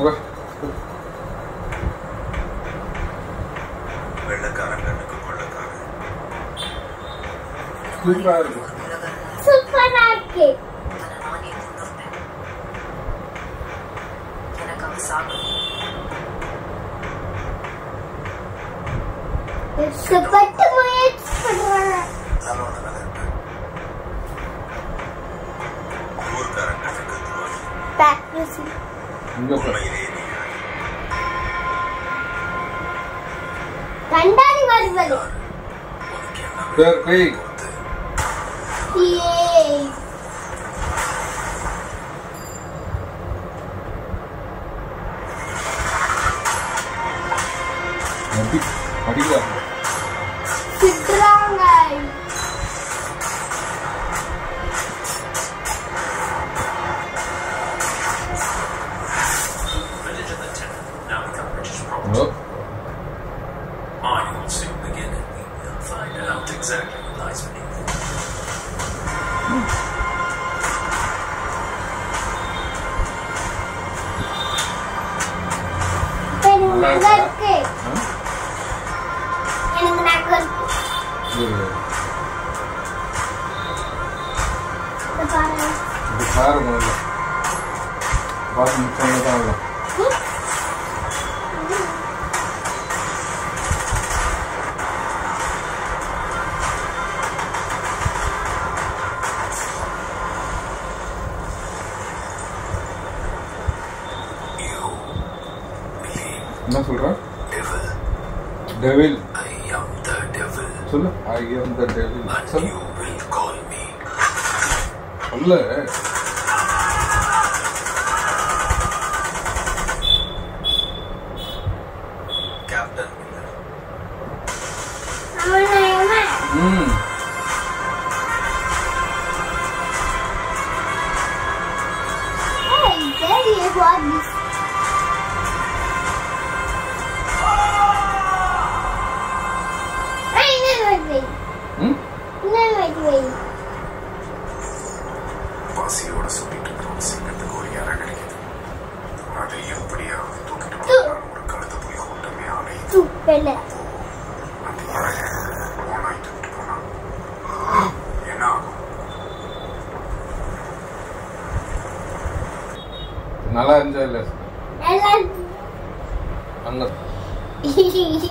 வெள்ளக்காரன் கண்ணுக்கு கொள்ளக்காரன். சூப்பரா இருக்கு. சூப்பரா இருக்கு. எனக்கு அவ சாகும். கஷ்டப்பட்டு முயற்சி பண்றாங்க. நல்லவன நினைப்பேன். ஊர்க்காரன் கண்ணுக்கு துரோகி. பிராக்டிஸ். உண்மையிலே நீ கண்டாடி வருவது. உனக்கு என்ன பேர் கை ஏய் அடிக்கலாம் சித்ராங்க. village of the tenant now become British property. Mine will soon begin and we will find out exactly what lies beneath it. எனக்கு நகர் பாரு முதல்ல பாரு சொன்னதான் என்ன சொல்ற? Devil. I am the devil. சொல்லு. I am the devil. And you will call me. சொல்லு. Captain Miller. Hey, Daddy, what is பசியோட சுத்திட்டு இருக்கிற சிங்கத்துக்கு ஒரு இறை கிடைக்குது. அதை எப்படியாவது தூக்கிட்டு வரலாம். ஒரு கழுத போய் கூட்டமே அலையுது. அந்த இறைய ஓனாய் தூக்கிட்டு போனா என்ன ஆகும்? நல்லா இருந்துச்சா இல்ல? நல்லா அங்க